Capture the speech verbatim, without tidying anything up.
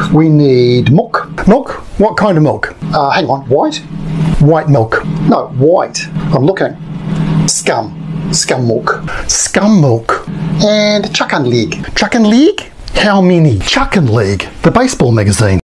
We need milk. Milk? What kind of milk? Uh, hang on, white? White milk. No, white. I'm looking. Scum. Scum milk. Scum milk. And chuckin league. Chuckin League? How many? Chuckin League, the baseball magazine.